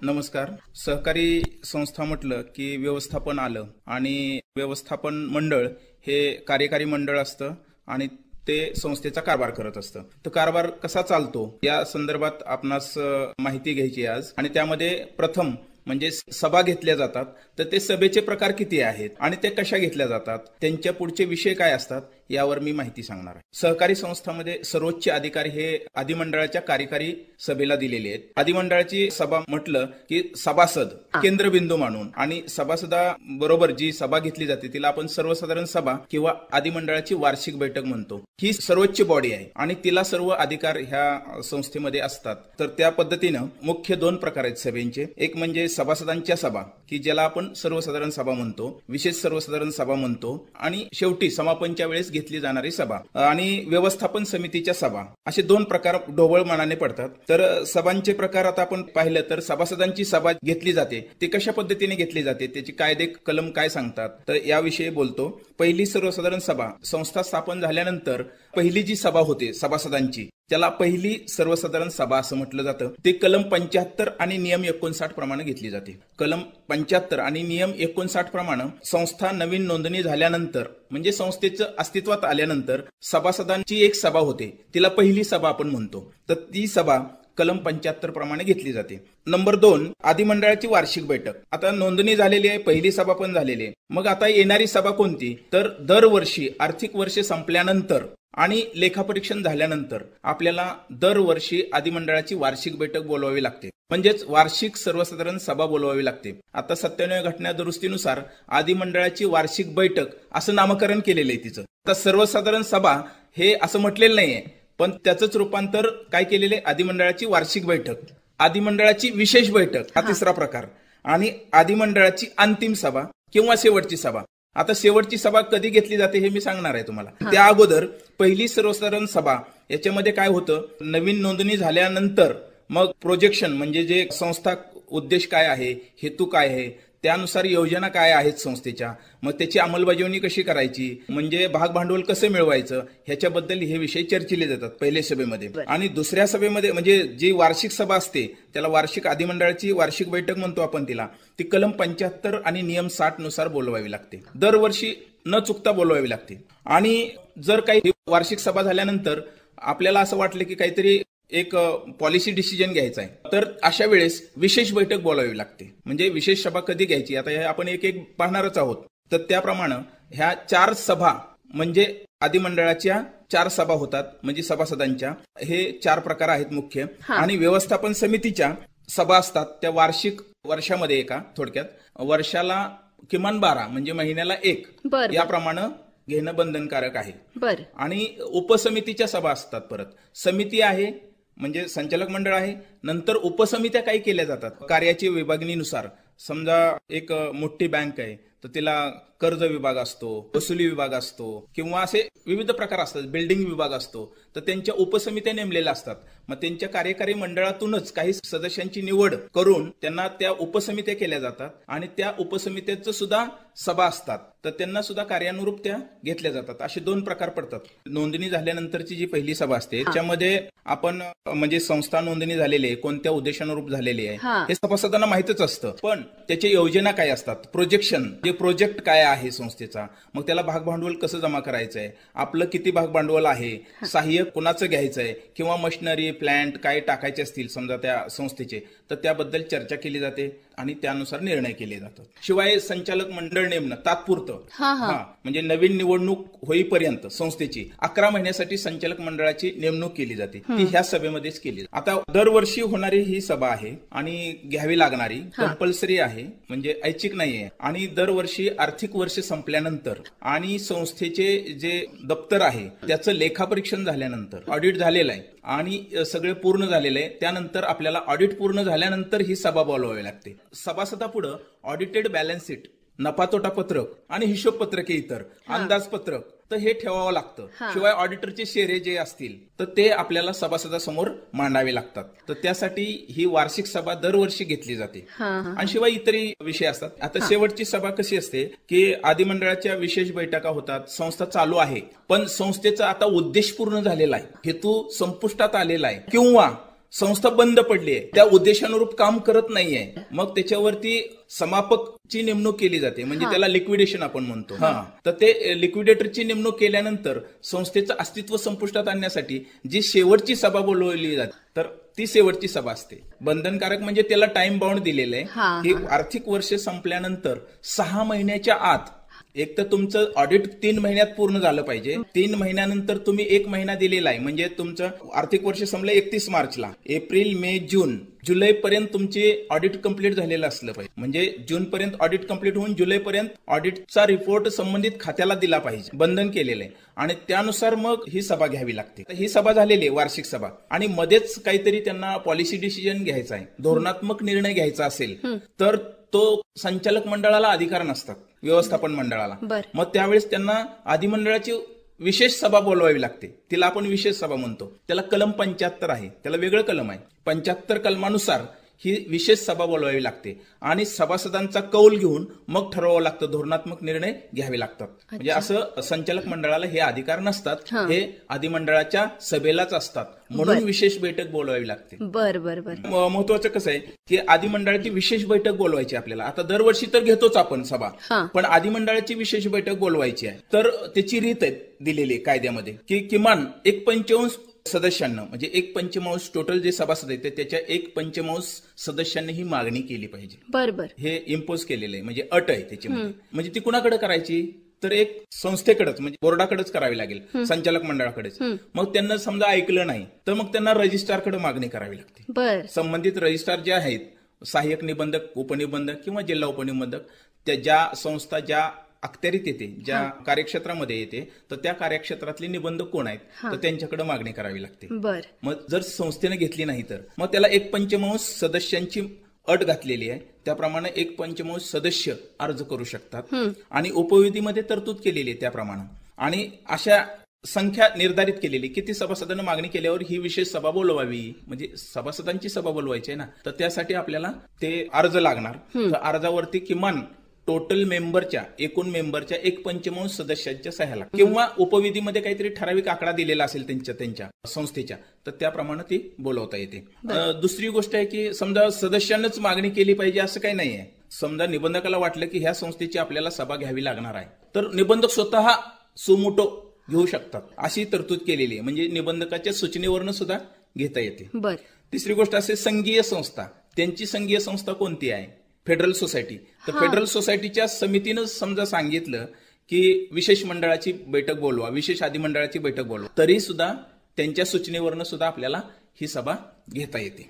नमस्कार. सहकारी संस्था म्हटलं की व्यवस्थापन आलं आणि व्यवस्थापन मंडळ हे कार्यकारी मंडळ असतं आणि ते संस्थेचा कारभार करत असतं. तो कारभार कसा चालतो या संदर्भात आपणास माहिती घ्यायची आज. आणि त्यामध्ये प्रथम म्हणजे सभा घेतल्या जातात, तर ते सभेचे प्रकार किती आहेत आणि ते कशा घेतल्या जातात, त्यांच्या पुढचे विषय काय असतात यावर मी माहिती सांगणार आहे. सहकारी संस्थांमध्ये सर्वोच्च अधिकारी हे अधिमंडळाच्या कार्यकारी सभेला दिलेले आहेत. अधिमंडळाची सभा म्हटलं की सभासद केंद्रबिंदू मानून आणि सभासदा बरोबर जी सभा घेतली जाते तिला आपण सर्वसाधारण सभा किंवा अधिमंडळाची वार्षिक बैठक म्हणतो. ही सर्वोच्च बॉडी आहे आणि तिला सर्व अधिकार ह्या संस्थेमध्ये असतात. तर त्या पद्धतीनं मुख्य दोन प्रकार आहेत सभेंचे. एक म्हणजे सभासदांच्या सभा की ज्याला आपण सर्वसाधारण सभा म्हणतो, विशेष सर्वसाधारण सभा म्हणतो, आणि शेवटी समापनच्या वेळेस घेतली जाणारी सभा आणि व्यवस्थापन समितीच्या सभा, असे दोन प्रकार ढोबळ मानाने पडतात. तर सभांचे प्रकार आता आपण पाहिलं तर सभासदांची सभा घेतली जाते ती कशा पद्धतीने घेतली जाते, त्याची कायदे कलम काय सांगतात, तर याविषयी बोलतो. पहिली सर्वसाधारण सभा संस्था स्थापन झाल्यानंतर पहिली जी सभा होते सभासदांची त्याला पहिली सर्वसाधारण सभा असं म्हटलं जातं. ते कलम 75 आणि नियम 59 प्रमाणे घेतली जाते. कलम 75 आणि नियम 59 प्रमाणे संस्था नवीन नोंदणी झाल्यानंतर म्हणजे संस्थेचं अस्तित्वात आल्यानंतर सभासदांची एक सभा होते, तिला पहिली सभा आपण म्हणतो. तर ती सभा कलम 75 प्रमाणे घेतली जाते. नंबर 2, अधिमंडळाची वार्षिक बैठक. आता नोंदणी झालेली आहे, पहिली सभा पण झालेली आहे. मग आता येणारी सभा कोणती, तर दरवर्षी आर्थिक वर्ष संपल्यानंतर आणि लेखापरीक्षण झाल्यानंतर आपल्याला दरवर्षी अधिमंडळाची वार्षिक बैठक बोलवावी लागते, म्हणजेच वार्षिक सर्वसाधारण सभा बोलवावी लागते. आता 97 घटना दुरुस्तीनुसार अधिमंडळाची वार्षिक बैठक असं नामकरण केलेलं आहे तिचं. आता सर्वसाधारण सभा हे असं म्हटलेलं नाहीये, पण त्याचंच रूपांतर काय केलेले, अधिमंडळाची वार्षिक बैठक, अधिमंडळाची विशेष बैठक हा तिसरा प्रकार, आणि अधिमंडळाची अंतिम सभा किंवा शेवटची सभा. आता शेवटची सभा कधी घेतली जाते हे मी सांगणार आहे तुम्हाला. त्या अगोदर पहिली सर्वसाधारण सभा याच्यामध्ये काय होतं, नवीन नोंदणी झाल्यानंतर मग प्रोजेक्शन म्हणजे जे संस्था उद्देश काय आहे, हेतू काय आहे, त्यानुसार योजना काय आहेत संस्थेच्या, मग त्याची अंमलबजावणी कशी करायची, म्हणजे भाग भांडवल कसं मिळवायचं, ह्याच्याबद्दल हे विषय चर्चिले जातात पहिल्या सभेमध्ये. आणि दुसऱ्या सभेमध्ये म्हणजे जी वार्षिक सभा असते त्याला वार्षिक अधिमंडळाची वार्षिक बैठक म्हणतो आपण तिला, ती कलम 75 आणि नियम 60 नुसार बोलवावी लागते. दरवर्षी न चुकता बोलवावी लागते. आणि जर काही वार्षिक सभा झाल्यानंतर आपल्याला असं वाटलं की काहीतरी एक पॉलिसी डिसिजन घ्यायचा आहे, तर अशा वेळेस विशेष बैठक बोलावी लागते. म्हणजे विशेष सभा कधी घ्यायची आता हे आपण एक एक पाहणारच आहोत. तर त्याप्रमाणे ह्या 4 सभा म्हणजे अधिमंडळाच्या 4 सभा होतात, म्हणजे सभासदांच्या हे 4 प्रकार आहेत मुख्य. आणि व्यवस्थापन समितीच्या सभा असतात त्या वार्षिक वर्षामध्ये एका, थोडक्यात वर्षाला किमान 12 म्हणजे महिन्याला 1 याप्रमाणे घेणं बंधनकारक आहे. आणि उपसमितीच्या सभा असतात. परत समिती आहे म्हणजे संचालक मंडळ आहे, नंतर उपसमित्या काही केल्या जातात कार्याची विभागणीनुसार. समजा एक मोठी बँक आहे तर तिला कर्ज विभाग असतो, वसुली विभाग असतो, किंवा असे विविध प्रकार असतात, बिल्डिंग विभाग असतो, तर त्यांच्या उपसमित्या नेमलेल्या असतात. मग त्यांच्या कार्यकारी मंडळातूनच काही सदस्यांची निवड करून त्यांना त्या उपसमित्या केल्या जातात आणि त्या उपसमित्याचं सुद्धा सभा असतात, तर त्यांना सुद्धा कार्यानुरूप त्या घेतल्या जातात. असे 2 प्रकार पडतात. नोंदणी झाल्यानंतरची जी पहिली सभा असते त्याच्यामध्ये आपण म्हणजे संस्था नोंदणी झालेली आहे, कोणत्या उद्देशानुरूप झालेली आहे हे सभासदांना माहितच असतं, पण त्याच्या योजना काय असतात, प्रोजेक्शन जे प्रोजेक्ट काय आहे संस्थेचा, मग त्याला भाग भांडवल कसं जमा करायचंय, आपलं किती भाग भांडवल आहे, सहाय्य कुणाचं घ्यायचंय, किंवा मशिनरी प्लांट काय टाकायचे असतील समजा त्या संस्थेचे, तर त्याबद्दल चर्चा केली जाते आणि त्यानुसार निर्णय केले जातात. शिवाय संचालक मंडळ नेमणं तात्पुरतं म्हणजे नवीन निवडणूक होईपर्यंत संस्थेची 11 महिन्यासाठी संचालक मंडळाची नेमणूक केली जाते, ती ह्या सभेमध्येच केली जाते. आता दरवर्षी होणारी ही सभा आहे आणि घ्यावी लागणारी, कंपल्सरी आहे म्हणजे ऐच्छिक नाहीये. आणि दरवर्षी आर्थिक वर्ष संपल्यानंतर आणि संस्थेचे जे दप्तर आहे त्याचं लेखापरीक्षण झाल्यानंतर, ऑडिट झालेलं आहे आणि सगळे पूर्ण झालेलं आहे, त्यानंतर आपल्याला ऑडिट पूर्ण झाल्यानंतर ही सभा बोलवावी लागते. सभासदापुढं ऑडिटेड बॅलन्स शीट, नफा तोटा पत्रक आणि हिशोब पत्रके, इतर अंदाजपत्रक तर हे ठेवावं लागतं. शिवाय ऑडिटरचे शेरे जे असतील तर ते आपल्याला सभासदासमोर मांडावे लागतात. तर त्यासाठी ही वार्षिक सभा दरवर्षी घेतली जाते. आणि शिवाय इतरही विषय असतात. आता शेवटची सभा कशी असते की अधिमंडळाच्या विशेष बैठका होतात, संस्था चालू आहे पण संस्थेचा आता उद्देश पूर्ण झालेला आहे, हेतू संपुष्टात आलेला आहे, किंवा संस्था बंद पडली आहे, त्या उद्देशानुरूप काम करत नाहीये, मग त्याच्यावरती समापकची नेमणूक केली जाते, म्हणजे त्याला लिक्विडेशन आपण म्हणतो. तर ते लिक्विडेटरची नेमणूक केल्यानंतर संस्थेचं अस्तित्व संपुष्टात आणण्यासाठी जी शेवटची सभा बोलवली जाते, तर ती शेवटची सभा असते. बंधनकारक म्हणजे त्याला टाइम बाउंड दिलेलं आहे की आर्थिक वर्ष संपल्यानंतर 6 महिन्याच्या आत एक तर तुमचं ऑडिट 3 महिन्यात पूर्ण झालं पाहिजे. 3 महिन्यानंतर तुम्ही 1 महिना दिलेला आहे, म्हणजे तुमचं आर्थिक वर्ष संपलं 31 मार्चला. एप्रिल, मे, जून, जुलैपर्यंत तुमचे ऑडिट कंप्लीट झालेलं असलं पाहिजे. म्हणजे जूनपर्यंत ऑडिट कंप्लीट होऊन जुलैपर्यंत ऑडिटचा रिपोर्ट संबंधित खात्याला दिला पाहिजे. बंधन केलेलं आहे आणि त्यानुसार मग ही सभा घ्यावी लागते. ही सभा झालेली आहे, वार्षिक सभा, आणि मध्येच काहीतरी त्यांना पॉलिसी डिसिजन घ्यायचा आहे, धोरणात्मक निर्णय घ्यायचा असेल तर तो संचालक मंडळाला अधिकार नसतात, व्यवस्थापन मंडळाला. मग त्यावेळेस त्यांना अधिमंडळाची विशेष सभा बोलवावी लागते. तिला आपण विशेष सभा म्हणतो. त्याला कलम 75 आहे, त्याला वेगळं कलम आहे. 75 कलमानुसार ही विशेष सभा बोलवावी लागते आणि सभासदांचा कौल घेऊन मग ठरवावं लागतं, धोरणात्मक निर्णय घ्यावे लागतात. म्हणजे असं संचालक मंडळाला हे अधिकार नसतात, हे अधिमंडळाच्या सभेलाच असतात, म्हणून विशेष बैठक बोलवावी लागते. महत्वाचं कसं आहे की अधिमंडळाची विशेष बैठक बोलवायची आपल्याला. आता दरवर्षी तर घेतोच आपण सभा, पण अधिमंडळाची विशेष बैठक बोलवायची आहे. तर त्याची रीत आहे दिलेली कायद्यामध्ये की किमान 1/5 सदस्यांना, म्हणजे 1/5 टोटल जे सभासद आहेत त्याच्या 1/5 सदस्यांनी ही मागणी केली पाहिजे. बरोबर, हे इम्पोज केलेलं आहे, म्हणजे अट आहे त्याच्यामध्ये. म्हणजे ती कुणाकडे करायची, तर एक संस्थेकडेच, म्हणजे बोर्डाकडेच करावी लागेल, संचालक मंडळाकडेच. मग त्यांना समजा ऐकलं नाही तर मग त्यांना रजिस्ट्रारकडे मागणी करावी लागते. संबंधित रजिस्ट्रार जे आहेत, सहाय्यक निबंधक, उपनिबंधक किंवा जिल्हा उपनिबंधक, त्या ज्या संस्था ज्या अखत्यारीत येते, ज्या कार्यक्षेत्रामध्ये येते, तर त्या कार्यक्षेत्रातले निबंधक कोण आहेत तर त्यांच्याकडे मागणी करावी लागते. मग जर संस्थेने घेतली नाही तर मग त्याला 1/5 सदस्यांची अट घातलेली आहे, त्याप्रमाणे 1/5 सदस्य अर्ज करू शकतात आणि उपविधीमध्ये तरतूद केलेली आहे त्याप्रमाणे. आणि अशा संख्या निर्धारित केलेली, किती सभासदांना मागणी केल्यावर ही विशेष सभा बोलवावी, म्हणजे सभासदांची सभा बोलवायची आहे ना, तर त्यासाठी आपल्याला ते अर्ज लागणार. तर अर्जावरती किमान टोटल मेंबरच्या, एकूण मेंबरच्या 1/5 सदस्यांच्या सह्या लागतात, किंवा उपविधीमध्ये काहीतरी ठराविक आकडा दिलेला असेल त्यांच्या संस्थेच्या, तर त्याप्रमाणे ती बोलवता येते. दुसरी गोष्ट आहे की समजा सदस्यांनाच मागणी केली पाहिजे असं काही नाहीये. समजा निबंधकाला वाटलं की ह्या संस्थेची आपल्याला सभा घ्यावी लागणार आहे, तर निबंधक स्वतः सुमोटो घेऊ शकतात, अशी तरतूद केलेली आहे. म्हणजे निबंधकाच्या सूचनेवरनं सुद्धा घेता येते. तिसरी गोष्ट असे संघीय संस्था, त्यांची संघीय संस्था कोणती आहे, फेडरल सोसायटी. तर फेडरल सोसायटीच्या समितीनं समजा सांगितलं की विशेष मंडळाची बैठक बोलवा, विशेष अधिमंडळाची बैठक बोलवा, तरी सुद्धा त्यांच्या सूचनेवरनं सुद्धा आपल्याला ही सभा घेता येते.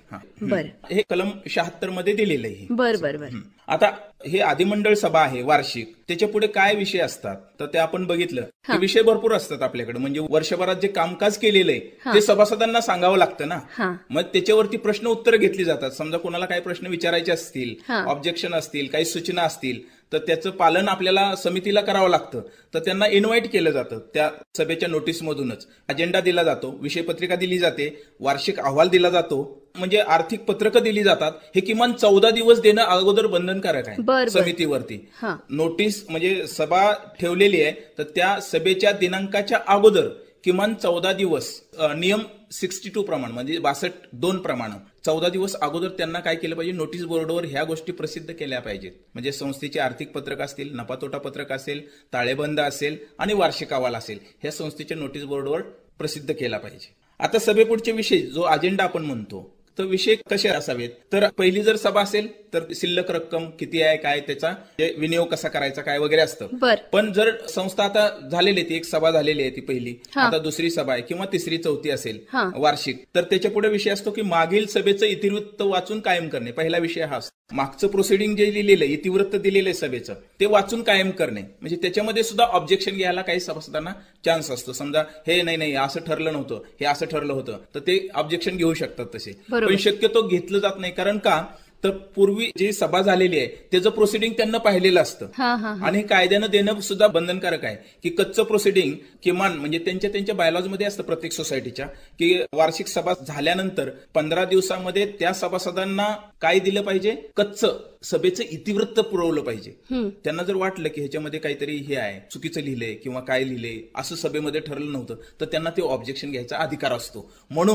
हे कलम 76 मध्ये दिलेलं आहे. आता हे अधिमंडळ सभा आहे वार्षिक, त्याच्या पुढे काय विषय असतात तर ते आपण बघितलं की विषय भरपूर असतात आपल्याकडे. म्हणजे वर्षभरात जे कामकाज केलेलं आहे ते सभासदांना सांगावं लागतं ना. मग त्याच्यावरती प्रश्न उत्तर घेतली जातात. समजा कोणाला काही प्रश्न विचारायचे असतील, ऑब्जेक्शन असतील, काही सूचना असतील, तर त्याचं पालन आपल्याला समितीला करावं लागतं. तर त्यांना इन्व्हाइट केलं जातं, त्या सभेच्या नोटीसमधूनच अजेंडा दिला जातो, विषयपत्रिका दिली जाते, वार्षिक अहवाल दिला जातो, म्हणजे आर्थिक पत्रकं दिली जातात. हे किमान 14 दिवस देणं अगोदर बंधनकारक आहे समितीवरती. नोटीस म्हणजे सभा ठेवलेली आहे तर त्या सभेच्या दिनांकाच्या अगोदर किमान 14 दिवस, नियम 62 प्रमाण म्हणजे 62 प्रमाण 14 दिवस अगोदर त्यांना काय केलं पाहिजे, नोटीस बोर्डवर ह्या गोष्टी प्रसिद्ध केल्या पाहिजेत. म्हणजे संस्थेचे आर्थिक पत्रक असतील, नफा तोटा पत्रक असेल, ताळेबंद असेल आणि वार्षिक अहवाल असेल, ह्या संस्थेच्या नोटीस बोर्डवर प्रसिद्ध केला पाहिजे. आता सभेपुढचे विषय जो अजेंडा आपण म्हणतो, तर विषय कसे असावेत, तर पहिली जर सभा असेल तर शिल्लक रक्कम किती आहे, काय त्याचा विनियोग कसा करायचा, काय वगैरे असतं. पण जर संस्था आता झालेली आहे, ती एक सभा झालेली आहे ती पहिली, आता दुसरी सभा आहे किंवा तिसरी चौथी असेल वार्षिक, तर त्याच्या पुढे विषय असतो की मागील सभेचं इतिवृत्त वाचून कायम करणे. पहिला विषय हा असतो. मागचं प्रोसिडिंग जे लिहिलेलं आहे, इतिवृत्त दिलेलं आहे सभेचं, ते वाचून कायम करणे. म्हणजे त्याच्यामध्ये सुद्धा ऑब्जेक्शन घ्यायला काही सभासदांना चान्स असतो. समजा हे नाही असं ठरलं नव्हतं, हे असं ठरलं होतं, तर ते ऑब्जेक्शन घेऊ शकतात तसे. पण शक्यतो घेतलं जात नाही. कारण का, तर पूर्वी जी सभा झालेली आहे त्याचं प्रोसिडिंग त्यांना पाहिलेलं असतं आणि कायद्यानं देणं सुद्धा बंधनकारक आहे की कच्चं प्रोसिडिंग किमान, म्हणजे त्यांच्या बायलॉज मध्ये असतं प्रत्येक सोसायटीच्या, की वार्षिक सभा झाल्यानंतर 15 दिवसामध्ये त्या सभासदांना काय दिलं पाहिजे, कच्चं सभेचं इतिवृत्त पुरवलं पाहिजे. त्यांना जर वाटलं की ह्याच्यामध्ये काहीतरी हे आहे, चुकीचं लिहिलंय किंवा काय लिहिलंय, असं सभेमध्ये ठरलं नव्हतं, तर त्यांना ते ऑब्जेक्शन घ्यायचा अधिकार असतो. म्हणून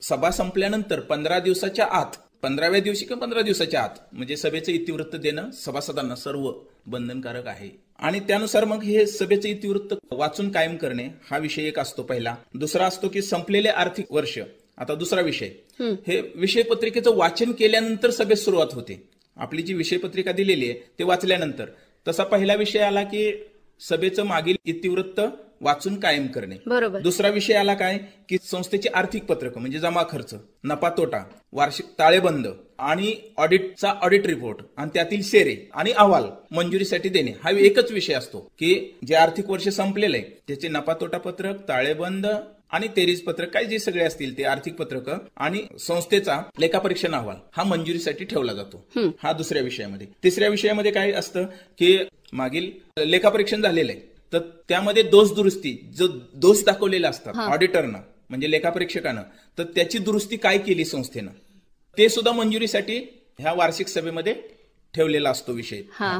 सभा संपल्यानंतर 15 दिवसाच्या आत, 15व्या दिवशी किंवा 15 दिवसाच्या आत म्हणजे सभेचं इतिवृत्त देणं सभासदांना सर्व बंधनकारक आहे. आणि त्यानुसार मग हे सभेचं इतिवृत्त वाचून कायम करणे हा विषय एक असतो पहिला. दुसरा असतो की संपलेले आर्थिक वर्ष. आता दुसरा विषय, हे विषय पत्रिकेचं वाचन केल्यानंतर सभेत सुरुवात होते. आपली जी विषय पत्रिका दिलेली आहे ते वाचल्यानंतर. तसा पहिला विषय आला की सभेचं मागील इतिवृत्त वाचून कायम करणे. बरोबर. दुसरा विषय आला काय की संस्थेची आर्थिक पत्रक म्हणजे जमा खर्च, नफा तोटा, वार्षिक ताळेबंद आणि ऑडिटचा ऑडिट रिपोर्ट आणि त्यातील शेरे आणि अहवाल मंजुरीसाठी देणे. हा एकच विषय असतो की जे आर्थिक वर्ष संपलेलं आहे त्याचे नफा तोटा पत्रक, ताळेबंद आणि तेरीज पत्रक काय जे सगळे असतील ते आर्थिक पत्रक आणि संस्थेचा लेखापरीक्षण अहवाल हा मंजुरीसाठी ठेवला जातो. हा दुसऱ्या विषयामध्ये. तिसऱ्या विषयामध्ये काय असतं की मागील लेखापरीक्षण झालेलं आहे तर त्यामध्ये दोष दुरुस्ती, जो दोष दाखवलेला असतात ऑडिटरनं म्हणजे लेखापरीक्षकानं, तर त्याची दुरुस्ती काय केली संस्थेनं ते सुद्धा मंजुरीसाठी ह्या वार्षिक सभेमध्ये ठेवलेला असतो विषय.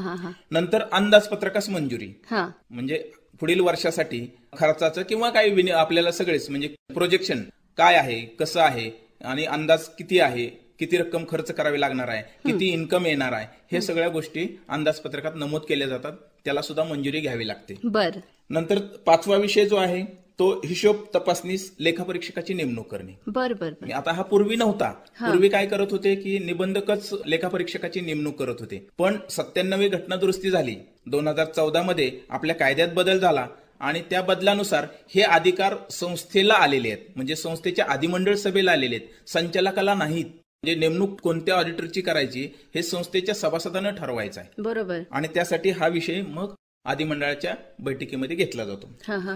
नंतर अंदाजपत्रकास मंजुरी म्हणजे पुढील वर्षासाठी खर्चाचं किंवा काही आपल्याला सगळेच म्हणजे प्रोजेक्शन काय आहे, कसं आहे आणि अंदाज किती आहे, किती रक्कम खर्च करावी लागणार आहे, किती इन्कम येणार आहे, हे सगळ्या गोष्टी अंदाजपत्रकात नमूद केल्या जातात. त्याला सुद्धा मंजुरी घ्यावी लागते. बर. नंतर पाचवा विषय जो आहे तो हिशोब तपासनीस लेखापरीक्षकाची नेमणूक करणे. बरोबर. आता हा पूर्वी नव्हता. पूर्वी काय करत होते की निबंधकच लेखापरीक्षकाची नेमणूक करत होते. पण 97वी घटना दुरुस्ती झाली 2014 मध्ये, आपल्या कायद्यात बदल झाला आणि त्या बदलानुसार हे अधिकार संस्थेला आलेले आहेत म्हणजे संस्थेच्या अधिमंडळ सभेला आलेले आहेत, संचालकाला नाहीत. म्हणजे नेमणूक कोणत्या ऑडिटरची करायची हे संस्थेच्या सभासदांना ठरवायचं आहे. बरोबर. आणि त्यासाठी हा विषय मग अधिमंडळाच्या बैठकीमध्ये घेतला जातो.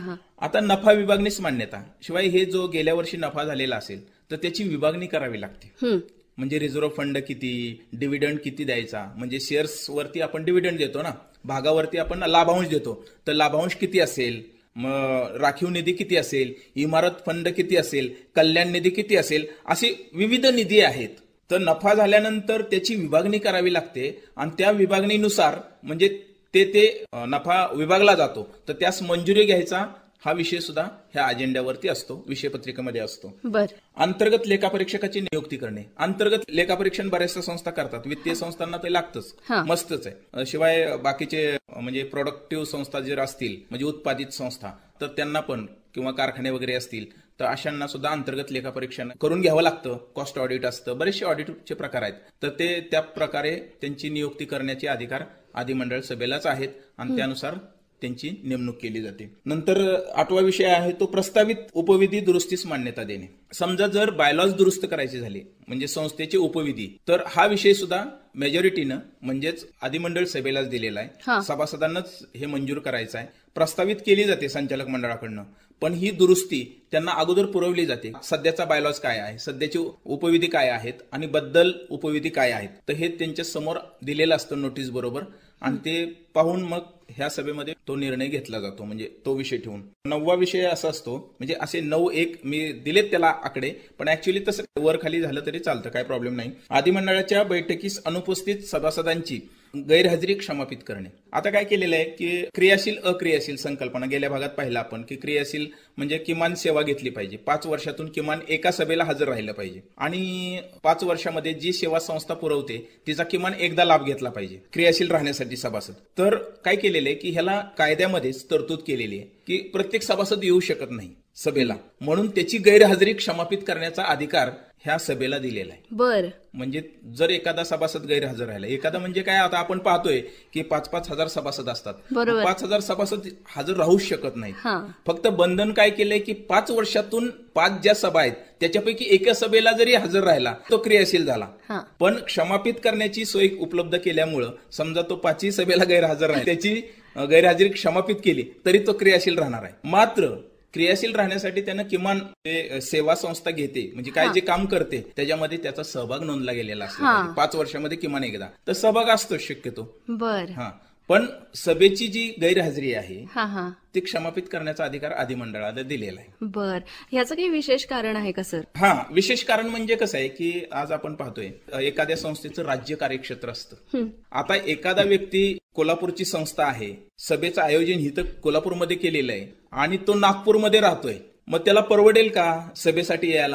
आता नफा विभागणीस मान्यता शिवाय हे जो गेल्या वर्षी नफा झालेला असेल तर त्याची विभागणी करावी लागते. म्हणजे रिझर्व्ह फंड किती, डिव्हिडंड किती द्यायचा, म्हणजे शेअर्स वरती आपण डिव्हिडंड देतो ना, भागावरती आपण लाभांश देतो तर लाभांश किती असेल, मग राखीव निधी किती असेल, इमारत फंड किती असेल, कल्याण निधी किती असेल, असे विविध निधी आहेत. तर नफा झाल्यानंतर त्याची विभागणी करावी लागते आणि त्या विभागणीनुसार म्हणजे ते नफा विभागला जातो तर त्यास मंजुरी घ्यायचा हा विषय सुद्धा ह्या अजेंड्यावरती असतो, विषय पत्रिकेमध्ये असतो. अंतर्गत लेखापरीक्षकाची नियुक्ती करणे. अंतर्गत लेखापरीक्षण बऱ्याचशा संस्था करतात, वित्तीय संस्थांना ते लागतच, मस्तच आहे. शिवाय बाकीचे म्हणजे प्रोडक्टिव्ह संस्था जर असतील म्हणजे उत्पादित संस्था तर त्यांना पण किंवा कारखाने वगैरे असतील तर अशांना सुद्धा अंतर्गत लेखापरीक्षण करून घ्यावं लागतं. कॉस्ट ऑडिट असतं, बरेचसे ऑडिटचे प्रकार आहेत. तर ते त्या प्रकारे त्यांची नियुक्ती करण्याचे अधिकार अधिमंडळ सभेलाच आहेत आणि त्यानुसार त्यांची नेमणूक केली जाते. नंतर 8वा विषय आहे तो प्रस्तावित उपविधी दुरुस्तीस मान्यता देणे. समजा जर बायलॉज दुरुस्त करायची झाली म्हणजे संस्थेचे उपविधी तर हा विषय सुद्धा मेजॉरिटीनं म्हणजेच अधिमंडळ सभेलाच दिलेला आहे. सभासदांनाच हे मंजूर करायचं आहे. प्रस्तावित केली जाते संचालक मंडळाकडनं पण ही दुरुस्ती त्यांना अगोदर पुरवली जाते. सध्याचा बायलॉज काय आहे, सध्याचे उपविधी काय आहेत आणि बद्दल उपविधी काय आहेत तर हे त्यांच्या समोर दिलेलं असतं नोटीस बरोबर आणि ते पाहून मग ह्या सभेमध्ये तो निर्णय घेतला जातो म्हणजे तो विषय ठेवून. 9वा विषय असा असतो म्हणजे असे 9-1 मी दिलेत त्याला आकडे पण ऍक्च्युअली तसं वर खाली झालं तरी चालतं, काय प्रॉब्लेम नाही. अधिमंडळाच्या बैठकीस अनुपस्थित सभासदांची गैरहजेरी क्षमापित करणे. आता काय केलेलं आहे की क्रियाशील अक्रियाशील संकल्पना गेल्या भागात पाहिला आपण की क्रियाशील म्हणजे किमान सेवा घेतली पाहिजे, 5 वर्षातून किमान एका सभेला हजर राहिलं पाहिजे आणि 5 वर्षामध्ये जी सेवा संस्था पुरवते तिचा किमान एकदा लाभ घेतला पाहिजे क्रियाशील राहण्यासाठी सभासद. तर काय केलेलं आहे की ह्याला कायद्यामध्येच तरतूद केलेली आहे की प्रत्येक सभासद येऊ शकत नाही सभेला म्हणून त्याची गैरहजेरी क्षमापित करण्याचा अधिकार ह्या सभेला दिलेला आहे. बर. म्हणजे जर एखादा सभासद गैरहजर राहिला, एखादा म्हणजे काय आता आपण पाहतोय की 5-5 हजार सभासद असतात, 5,000 सभासद हजर राहूच शकत नाहीत. फक्त बंधन काय केलंय की 5 वर्षातून 5 ज्या सभा आहेत त्याच्यापैकी एका सभेला जरी हजर राहिला तो क्रियाशील झाला. पण क्षमापित करण्याची सोय उपलब्ध केल्यामुळं समजा तो 5ही सभेला गैरहजर राहिला त्याची गैरहजेरी क्षमापित केली तरी तो क्रियाशील राहणार आहे. मात्र क्रियाशील राहण्यासाठी त्यानं किमान सेवा संस्था घेते म्हणजे काय जे काम करते त्याच्यामध्ये त्याचा सहभाग नोंदला गेलेला असतो. 5 वर्षामध्ये किमान एकदा तर सहभाग असतो शक्यतो. बर. पण सभेची जी गैरहजेरी आहे ती क्षमापित करण्याचा अधिकार अधिमंडळाला दिलेला आहे. बर. याचं काही विशेष कारण आहे का सर? विशेष कारण म्हणजे कसं आहे की आज आपण पाहतोय एखाद्या संस्थेचं राज्य कार्यक्षेत्र असतं. आता एखादा व्यक्ती कोल्हापूरची संस्था आहे, सभेचं आयोजन इथं कोल्हापूरमध्ये केलेलं आहे आणि तो नागपूरमध्ये राहतोय, मग त्याला परवडेल का सभेसाठी यायला?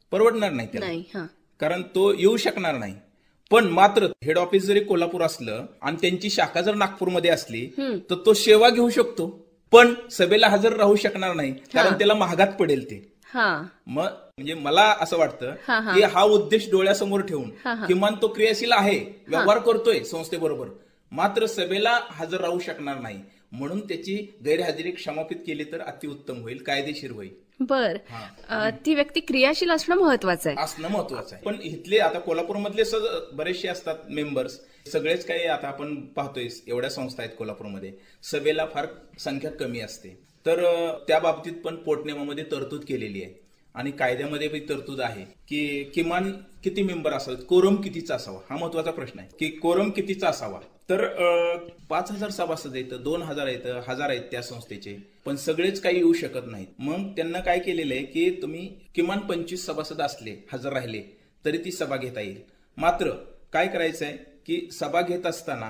परवडणार नाही त्याला, नाही. हा. कारण तो येऊ शकणार नाही. पण मात्र हेड ऑफिस जरी कोल्हापूर असलं आणि त्यांची शाखा जर नागपूरमध्ये असली तर तो सेवा घेऊ शकतो, पण सभेला हजर राहू शकणार नाही, कारण त्याला महागात पडेल ते. हा. मग म्हणजे मला असं वाटतं हा. की हा उद्देश डोळ्यासमोर ठेवून किमान तो क्रियाशील आहे, व्यवहार करतोय संस्थेबरोबर, मात्र सभेला हजर राहू शकणार नाही, म्हणून त्याची गैरहजेरी क्षमापित केली तर अतिउत्तम होईल, कायदेशीर होईल. बर. ती व्यक्ती क्रियाशील असणं महत्वाचं आहे. असणं महत्वाचं आहे. पण इथले आता कोल्हापूरमधले बरेचसे असतात मेंबर्स, सगळेच काही आता आपण पाहतोय एवढ्या संस्था आहेत कोल्हापूरमध्ये, सभेला फार संख्या कमी असते. तर त्या बाबतीत पण पोटनियमामध्ये तरतूद केलेली आहे आणि कायद्यामध्ये पण तरतूद आहे की किमान किती मेंबर असावेत, कोरम कितीचा असावा, हा महत्वाचा प्रश्न आहे की कोरम कितीचा असावा. तर 5,000 सभासद आहेत, 2,000 आहेत, 1,000 आहेत त्या संस्थेचे, पण सगळेच काही येऊ शकत नाहीत. मग त्यांना काय केलेलं आहे की तुम्ही किमान 25 सभासद असले, हजर राहिले तरी ती सभा घेता येईल. मात्र काय करायचंय की सभा घेत असताना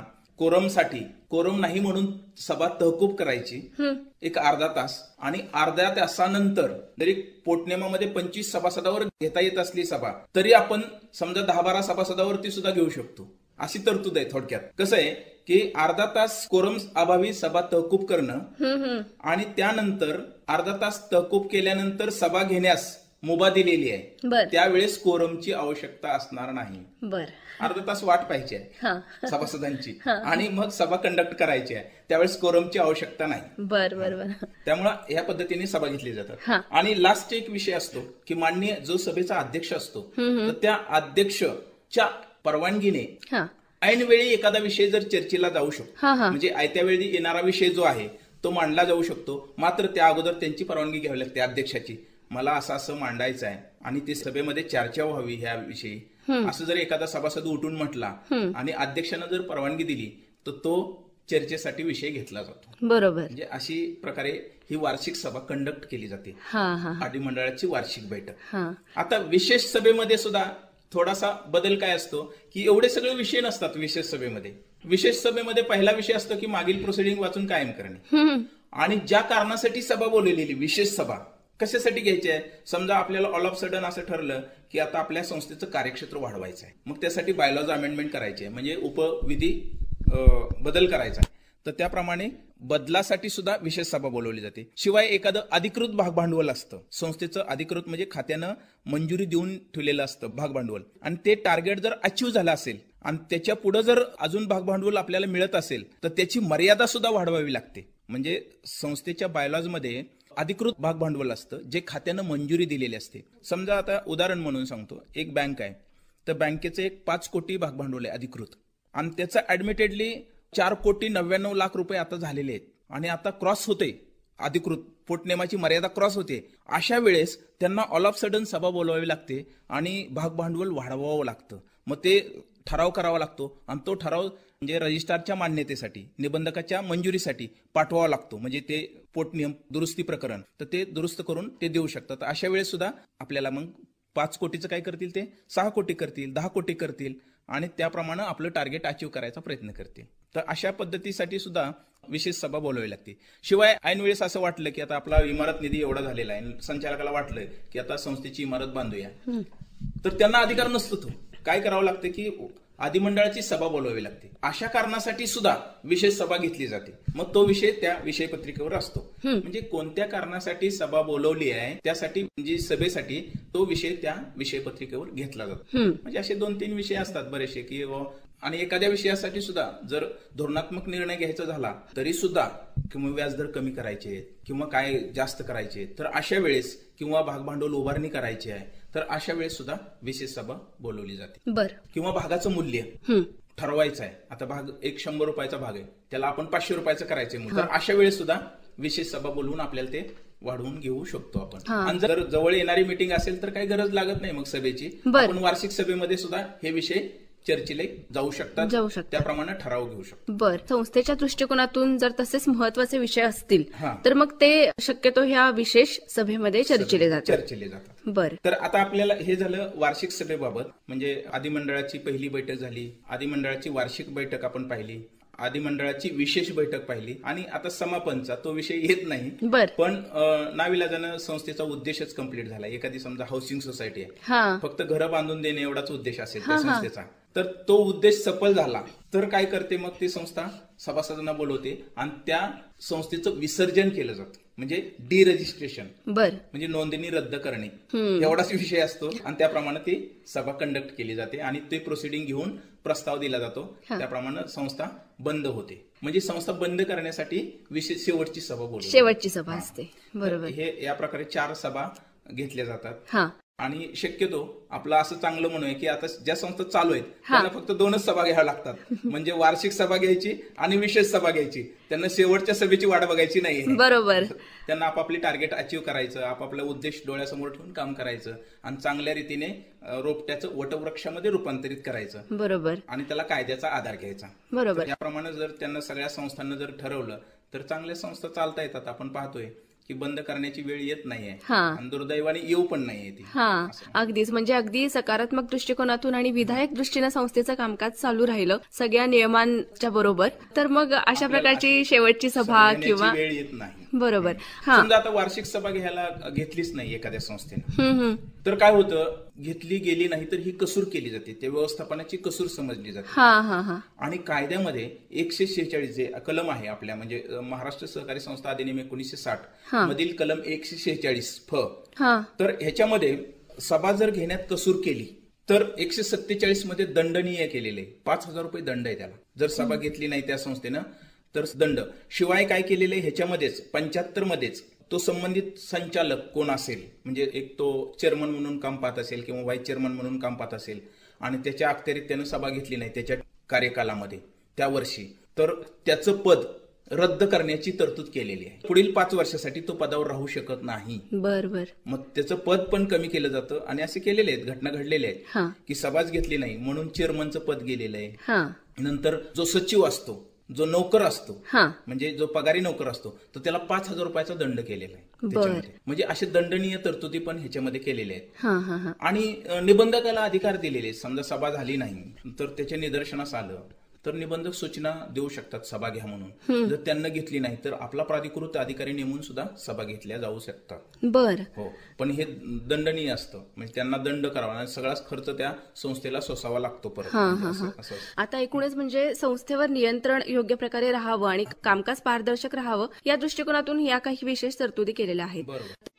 कोरम नाही म्हणून सभा तहकूब करायची एक अर्धा तास, आणि अर्ध्या तासानंतर जरी पोटनियमामध्ये 25 सभासदावर घेता येत असली सभा तरी आपण समजा 10-12 सभासदावरती सुद्धा घेऊ शकतो, अशी तरतूद आहे. थोडक्यात कसं आहे की अर्धा तास कोरम अभावी सभा तहकूब करणं आणि त्यानंतर अर्धा तास तहकूब केल्यानंतर सभा घेण्यास मुभा दिलेली आहे, त्यावेळेस कोरमची आवश्यकता असणार नाही. अर्धा तास वाट पाहिजे आहे सभासदांची आणि मग सभा कंडक्ट करायची आहे, त्यावेळेस कोरमची आवश्यकता नाही. बरोबर. त्यामुळे या पद्धतीने सभा घेतली जातात. आणि लास्ट एक विषय असतो की माननीय जो सभेचा अध्यक्ष असतो तर त्या अध्यक्षच्या परवानगीने ऐनवेळी एखादा विषय जर चर्चेला जाऊ शकतो, म्हणजे आयत्या वेळी येणारा विषय जो आहे तो मांडला जाऊ शकतो, मात्र त्या अगोदर त्यांची परवानगी घ्यावी लागते अध्यक्षाची. मला असं मांडायचं आहे आणि ते सभेमध्ये चर्चा व्हावी ह्याविषयी, असं जर एखादा सभासद उठून म्हटला आणि अध्यक्षानं जर परवानगी दिली तर तो चर्चेसाठी विषय घेतला जातो. बरोबर. म्हणजे अशी प्रकारे ही वार्षिक सभा कंडक्ट केली जाते, अधिमंडळाची वार्षिक बैठक. आता विशेष सभेमध्ये सुद्धा थोडासा बदल काय असतो की एवढे सगळे विषय नसतात विशेष सभेमध्ये. विशेष सभेमध्ये पहिला विषय असतो की मागील प्रोसिडिंग वाचून कायम करणे, आणि ज्या कारणासाठी सभा बोलवलेली विशेष सभा कशासाठी घ्यायची आहे, समजा आपल्याला ऑल ऑफ सडन असं ठरलं की आता आपल्या संस्थेचं कार्यक्षेत्र वाढवायचं आहे, मग त्यासाठी बायलॉज अमेंडमेंट करायची आहे, म्हणजे उपविधी बदल करायचा आहे, तर त्याप्रमाणे बदलासाठी सुद्धा विशेष सभा बोलवली जाते. शिवाय एखादं अधिकृत भागभांडवल असतं संस्थेचं, अधिकृत म्हणजे खात्यानं मंजुरी देऊन ठेवलेलं असतं भागभांडवल, आणि ते टार्गेट जर अचीव्ह झालं असेल आणि त्याच्या पुढे जर अजून भागभांडवल आपल्याला मिळत असेल तर त्याची मर्यादा सुद्धा वाढवावी लागते. म्हणजे संस्थेच्या बायलॉजमध्ये अधिकृत भागभांडवल असतं जे खात्यानं मंजुरी दिलेली असते. समजा आता उदाहरण म्हणून सांगतो, एक बँक आहे तर बँकेचं एक 5 कोटी भागभांडवल आहे अधिकृत, आणि त्याचं ऍडमिटेडली 4,99,00,000 रुपये आता झालेले आहेत आणि आता क्रॉस होते, अधिकृत पोटनियमाची मर्यादा क्रॉस होते. अशा वेळेस त्यांना ऑल ऑफ सडन सभा बोलवावी लागते आणि भागभांडवल वाढवावं लागतं. मग ते ठराव करावा लागतो आणि तो ठराव म्हणजे रजिस्ट्रारच्या मान्यतेसाठी, निबंधकाच्या मंजुरीसाठी पाठवावा लागतो, म्हणजे ते पोटनियम दुरुस्ती प्रकरण, तर ते दुरुस्त करून ते देऊ शकतात. अशा वेळेस सुद्धा आपल्याला मग 5 कोटीचं काय करतील, ते 6 कोटी करतील, 10 कोटी करतील आणि त्याप्रमाणे आपलं टार्गेट अचीव्ह करायचा प्रयत्न करतील. तर अशा पद्धतीसाठी सुद्धा विशेष सभा बोलवावी लागते. शिवाय ऐन वेळेस असं वाटलं की आता आपला इमारत निधी एवढा झालेला आहे, संचालकाला वाटलं की आता संस्थेची इमारत बांधूया, तर त्यांना अधिकार नसतो. तो काय करावं लागतं की अधिमंडळाची सभा बोलवावी लागते. अशा कारणासाठी सुद्धा विशेष सभा घेतली जाते, मग तो विषय त्या विषय पत्रिकेवर असतो. म्हणजे कोणत्या कारणासाठी सभा बोलवली आहे त्यासाठी, म्हणजे सभेसाठी तो विषय त्या विषय पत्रिकेवर घेतला जातो. म्हणजे असे 2-3 विषय असतात बरेचसे की, आणि एखाद्या विषयासाठी सुद्धा जर धोरणात्मक निर्णय घ्यायचा झाला तरी सुद्धा, किंवा व्याजदर कमी करायचे किंवा काय जास्त करायचे, तर अशा वेळेस, किंवा भागभांडवल उभारणी करायची आहे तर अशा वेळेस सुद्धा विशेष सभा बोलवली जाते. किंवा भागाचं मूल्य ठरवायचं आहे, आता भाग 100 रुपयाचा भाग आहे, त्याला आपण 500 रुपयाचं करायचंय मूल्य, तर अशा वेळेस सुद्धा विशेष सभा बोलवून आपल्याला ते वाढवून घेऊ शकतो आपण. आणि जर जवळ येणारी मीटिंग असेल तर काही गरज लागत नाही मग सभेची, आपण वार्षिक सभेमध्ये सुद्धा हे विषय चर्चेला जाऊ शकतात, त्याप्रमाणे ठराव घेऊ शकतो. बर. संस्थेच्या दृष्टिकोनातून जर तसेच महत्वाचे विषय असतील तर मग ते शक्यतो ह्या विशेष सभेमध्ये चर्चेले जातात. बर. तर आता आपल्याला हे झालं वार्षिक सभेबाबत, म्हणजे अधिमंडळाची पहिली बैठक झाली, अधिमंडळाची वार्षिक बैठक आपण पाहिली. आधी मंडळाची विशेष बैठक पाहिली आणि आता समापनचा तो विषय येत नाही. बर. पण नाविलाजानं संस्थेचा उद्देशच कंप्लीट झाला. एखादी समजा हाऊसिंग सोसायटी आहे, फक्त घरं बांधून देणे एवढाच उद्देश असेल त्या संस्थेचा, तर तो उद्देश सफल झाला तर काय करते मग ती संस्था, सभासदांना बोलवते आणि त्या संस्थेचं विसर्जन केलं जातं, म्हणजे डिरजिस्ट्रेशन, म्हणजे नोंदणी रद्द करणे, एवढाच विषय असतो. आणि त्याप्रमाणे ती सभा कंडक्ट केली जाते आणि ते प्रोसिडिंग घेऊन प्रस्ताव दिला जातो. त्याप्रमाणे संस्था बंद होते. म्हणजे संस्था बंद करण्यासाठी विशेष शेवटची सभा बोलवली, शेवटची सभा असते. बरोबर. हे या प्रकारे 4 सभा घेतल्या जातात. आणि शक्यतो आपलं असं चांगलं म्हणूया की आता ज्या संस्था चालू आहेत त्यांना फक्त 2च सभा घ्याव्या लागतात. म्हणजे वार्षिक सभा घ्यायची आणि विशेष सभा घ्यायची. त्यांना शेवटच्या सभेची वाट बघायची नाहीये. बरोबर. त्यांना आपापली टार्गेट अचीव्ह करायचं, आपापला उद्देश डोळ्यासमोर ठेवून काम करायचं आणि चांगल्या रीतीने रोपट्याचं वटवृक्षामध्ये रूपांतरित करायचं. बरोबर. आणि त्याला कायद्याचा आधार घ्यायचा. बरोबर. याप्रमाणे जर त्यांना सगळ्या संस्थांना जर ठरवलं तर चांगल्या संस्था चालता येतात. आपण पाहतोय की बंद करण्याची वेळ येत नाहीये आणि दुर्दैवाने येऊ पण नाहीये ती. अगदीच. म्हणजे अगदी सकारात्मक दृष्टिकोनातून आणि विधायक दृष्टीने संस्थेचं कामकाज चालू राहिलं सगळ्या नियमांच्या बरोबर, तर मग अशा प्रकारची शेवटची सभा किंवा वेळ येत नाही. बरोबर. समजा आता वार्षिक सभा घ्यायला घेतलीच नाही एखाद्या संस्थेने, तर काय होतं, घेतली गेली नाही तर ही कसूर केली जाते, त्या व्यवस्थापनाची कसूर समजली जाते. आणि कायद्यामध्ये 146 जे कलम आहे आपल्या, म्हणजे महाराष्ट्र सहकारी संस्था अधिनियम 1960 मधील कलम 146 फ, तर ह्याच्यामध्ये सभा जर घेण्यात कसूर केली तर 147 मध्ये दंडनीय केलेले 5,000 रुपये दंड आहे त्याला, जर सभा घेतली नाही त्या संस्थेनं तर दंड. शिवाय काय केलेले ह्याच्यामध्येच 75 मध्येच तो संबंधित संचालक कोण असेल, म्हणजे एक तो चेअरमन म्हणून काम पाहत असेल किंवा व्हाईस चेअरमन म्हणून काम पाहत असेल आणि त्याच्या अखत्यारीत त्यानं सभा घेतली नाही त्याच्या कार्यकालामध्ये त्या वर्षी, तर त्याचं पद रद्द करण्याची तरतूद केलेली आहे. पुढील 5 वर्षासाठी तो पदावर राहू शकत नाही. बरोबर. मग त्याचं पद पण कमी केलं जातं. आणि असे केलेले आहेत, घटना घडलेल्या आहेत की सभाच घेतली नाही म्हणून चेअरमनचं पद गेलेलं आहे. नंतर जो सचिव असतो, जो नोकर असतो, म्हणजे जो पगारी नोकर असतो, तर त्याला 5,000 रुपयाचा दंड केलेला आहे. म्हणजे असे दंडनीय तरतुदी पण ह्याच्यामध्ये केलेल्या आहेत. आणि निबंधकाला अधिकार दिलेले, समजा सभा झाली नाही तर त्याच्या निदर्शनास आलं तर निबंधक सूचना देऊ शकतात सभा घ्या म्हणून. जर त्यांना घेतली नाही तर आपला प्राधिकृत अधिकारी नेमून सुद्धा सभा घेतल्या जाऊ शकतात. बर. हो. पण हे दंडनीय असतं, म्हणजे त्यांना दंड करावा आणि सगळाच खर्च त्या संस्थेला सोसावा लागतो परत. आता एकूणच म्हणजे संस्थेवर नियंत्रण योग्य प्रकारे राहावं आणि कामकाज पारदर्शक राहावं या दृष्टिकोनातून या काही विशेष तरतुदी केलेल्या आहेत.